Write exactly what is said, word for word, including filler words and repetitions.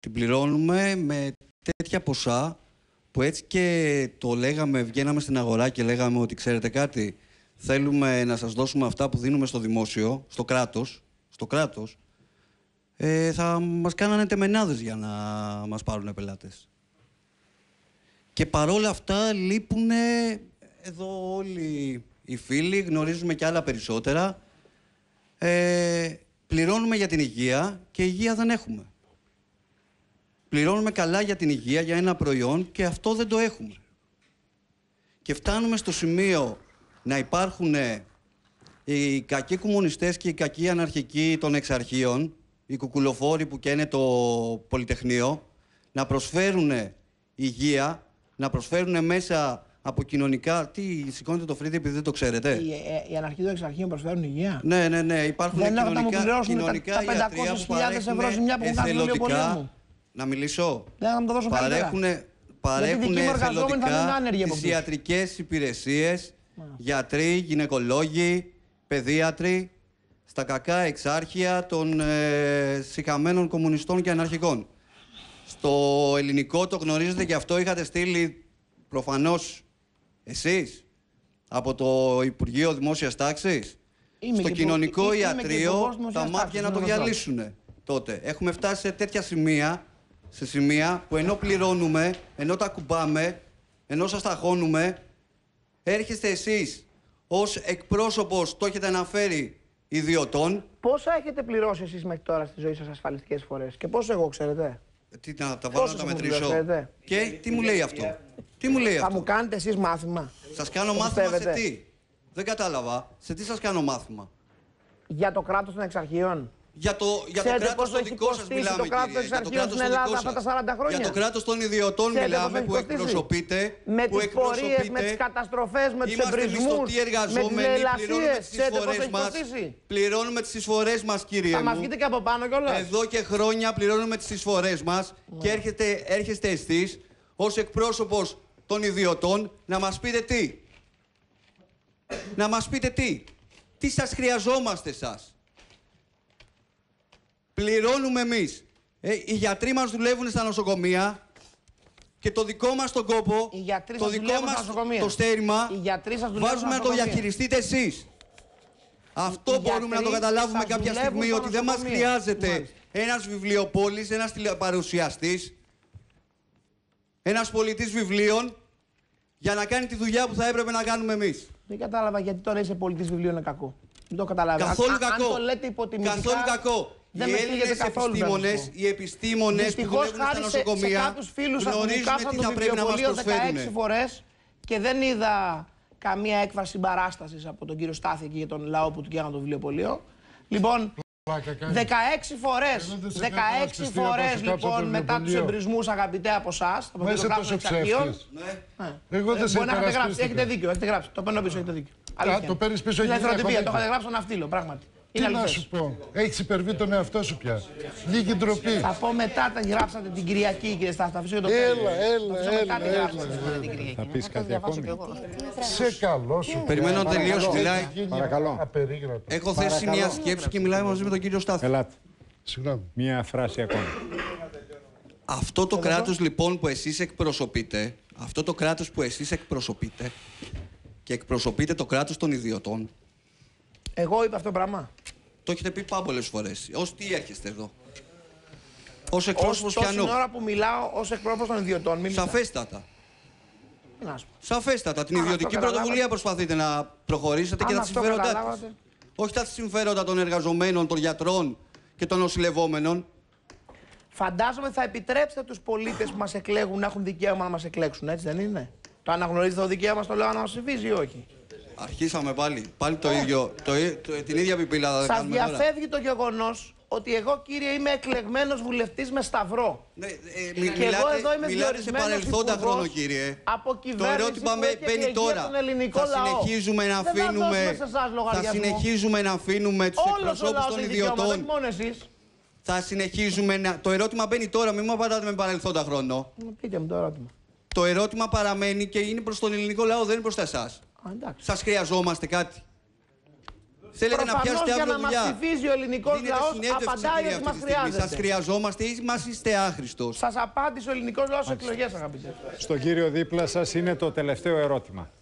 Την πληρώνουμε με τέτοια ποσά που έτσι και το λέγαμε, βγαίναμε στην αγορά και λέγαμε ότι ξέρετε κάτι, θέλουμε να σας δώσουμε αυτά που δίνουμε στο δημόσιο, στο κράτος, στο κράτος, ε, θα μας κάνανε τεμενάδες για να μας πάρουν πελάτες. Και παρόλα αυτά λείπουνε εδώ όλοι οι φίλοι, γνωρίζουμε και άλλα περισσότερα. Ε, πληρώνουμε για την υγεία και υγεία δεν έχουμε. Πληρώνουμε καλά για την υγεία, για ένα προϊόν και αυτό δεν το έχουμε. Και φτάνουμε στο σημείο να υπάρχουν οι κακοί κομμουνιστές και οι κακοί αναρχικοί των εξαρχείων, οι κουκουλοφόροι που καίνε το Πολυτεχνείο, να προσφέρουν υγεία, να προσφέρουν μέσα από κοινωνικά. Τι, σηκώνετε το φρύδι επειδή δεν το ξέρετε. Οι, οι αναρχικοί των εξαρχείων προσφέρουν υγεία. Ναι, ναι, ναι. Υπάρχουν δεν κοινωνικά, κοινωνικά τα, τα πεντακόσιες χιλιάδες ευρώ ζημιά που κάνουν το βιβλίο μου. Να μιλήσω. Δεν θα μου το δώσω παρέχουν, παρέχουν εθελοντικά τις ιατρικές υπηρεσίες, yeah. γιατροί, γυναικολόγοι, παιδίατροι, στα κακά εξάρχεια των ε, σιχαμένων κομμουνιστών και αναρχικών. Στο ελληνικό το γνωρίζετε και αυτό είχατε στείλει προφανώς εσείς από το Υπουργείο Δημόσιας Τάξης. Είμαι στο κοινωνικό είμαι, ιατρείο είμαι τα μάτια να το διαλύσουν τότε. Έχουμε φτάσει σε τέτοια σημεία, σε σημεία που ενώ πληρώνουμε, ενώ τα κουμπάμε, ενώ σας ταχώνουμε, έρχεστε εσείς ως εκπρόσωπος, το έχετε αναφέρει, ιδιωτών. Πόσα έχετε πληρώσει εσείς μέχρι τώρα στη ζωή σας ασφαλιστικές φορές και πόσο εγώ ξέρετε. Τι να τα βάλω να τα μετρήσω. Και τι μου λέει αυτό. Τι μου λέει θα αυτό. μου κάνετε εσείς μάθημα. Σας κάνω μάθημα πιστεύετε. Σε τι. Δεν κατάλαβα. Σε τι σας κάνω μάθημα. Για το κράτος των εξαρχείων. Για το, για το κράτος το δικό σας μιλάμε, το κράτος των εξαρχείων στην Ελλάδα αυτά τα σαράντα χρόνια. Για το κράτος των ιδιωτών ξέρετε μιλάμε που εκπροσωπείτε. Με που τις πορείες, με τις καταστροφές, με τους εμπρισμούς, με τις λαιλασίες. Ξέρετε πώς έχει κοστίσει. Πληρώνουμε τις εισφορές μας, κύριε μου. Θα μας βγείτε και από πάνω κιόλας. Εδώ και χρόνια πληρώνουμε τις εισφορές μας και έρχεστε εσείς ως εκπρόσωπος των ιδιωτών να μας πείτε τι. Να μας πείτε τι. Τι σας χρειαζόμαστε σας. Πληρώνουμε εμείς. Ε, οι γιατροί μας δουλεύουν στα νοσοκομεία και το δικό μας τον κόπο, το δικό μας το στέρημα, βάζουμε να το διαχειριστείτε εσείς. Αυτό οι μπορούμε να το καταλάβουμε κάποια στιγμή, ότι δεν μας χρειάζεται Μάλιστα. ένας βιβλιοπόλης, ένας τηλεπαρουσιαστής, ένας πολιτής βιβλίων, για να κάνει τη δουλειά που θα έπρεπε να κάνουμε εμείς. Δεν κατάλαβα γιατί τώρα είσαι πολιτής βιβλίων είναι κακό. Δεν το καταλάβα. Καθόλου Α, κακό. Αν το λέτε υποτιμητικά, καθόλου κακό. Δεν οι Έλληνες επιστήμονες, οι επιστήμονες που δουλεύουν στα νοσοκομεία, σε κάποιους φίλους σας που μου κάψαν το βιβλιοπωλείο δεκαέξι φορές και δεν είδα καμία έκφραση συμπαράστασης από τον κύριο Στάθη και για τον λαό που του καίγαν το βιβλιοπωλείο. Λοιπόν, δεκαέξι φορές, δεκαέξι φορές λοιπόν μετά τους εμπρισμούς, αγαπητέ από εσάς, από το κράτος των εξαρχείων. Εγώ δεν σε υπερασπίστηκα. Έχετε δίκιο, έχετε γράψει. Το παίρνω πίσω, έχετε δίκιο. Το παίρνεις πίσω, έχετε δίκιο. Το είχατε γράψει στον ναυτίλο, πράγματι. Τι να σου πω, έχεις υπερβεί τον εαυτό σου πια. Λίγη ντροπή. Θα πω μετά, τα γράψατε την Κυριακή, κύριε Στάθη. Θα αφήσω για το Έλα, τέλος. έλα, έλα, έλα. Θα πεις κάτι ακόμη. Σε καλό σου. Περιμένω να τελειώσει, μιλάει. Παρακαλώ. Έχω θέσει μια σκέψη και μιλάει μαζί με τον κύριο Στάθη. Ελάτε. Συγγνώμη. Μια φράση ακόμη. Αυτό το κράτος λοιπόν που εσείς εκπροσωπείτε, αυτό το κράτος που εσείς εκπροσωπείτε και εκπροσωπείτε το κράτος των ιδιωτών. Εγώ είπα αυτό το πράγμα. Το έχετε πει πάμπολες φορές. Ως τι έρχεστε εδώ. Ως εκπρόσωπος πιανού. Τόση ώρα που μιλάω ως εκπρόσωπος των ιδιωτών. Μίλησα. Σαφέστατα. Να σου πω. Σαφέστατα. Την ιδιωτική πρωτοβουλία προσπαθείτε να προχωρήσετε και τα συμφέροντά της. Όχι τα συμφέροντα των εργαζομένων, των γιατρών και των νοσηλευόμενων. Φαντάζομαι θα επιτρέψετε τους πολίτες που μας εκλέγουν να έχουν δικαίωμα να μας εκλέξουν, έτσι δεν είναι. Το αναγνωρίζετε το δικαίωμα στο λαό να μας ψηφίζει ή όχι. Αρχίσαμε πάλι. Πάλι το ίδιο. Το, το, την ίδια πιπίλα θα σας διαφεύγει το γεγονός ότι εγώ, κύριε, είμαι εκλεγμένος βουλευτής με σταυρό. Ναι, ε, και μιλάτε, εγώ εδώ είμαι μιλάτε σε παρελθόντα χρόνο, κύριε. Από το ερώτημα μπαίνει τώρα. Θα συνεχίζουμε να αφήνουμε, θα συνεχίζουμε να αφήνουμε τους εκπροσώπους των ιδιωτών. Θα συνεχίζουμε να... Το ερώτημα μπαίνει τώρα, μην μου απαντάτε με παρελθόντα χρόνο. Πείτε μου το ερώτημα. Το ερώτημα παραμένει και είναι προς τον ελληνικό λαό, δεν είναι προς εσάς. Σας χρειαζόμαστε κάτι. Θέλετε να πιάσετε για αύριο να μας δουλειά. ψηφίζει ο ελληνικός λαός, απαντάει ότι μας χρειάζεται. Σας χρειαζόμαστε ή μας είστε άχρηστος? Σας απάντησε ο ελληνικός λαός στις εκλογές, αγαπητέ. Στον κύριο δίπλα σας είναι το τελευταίο ερώτημα.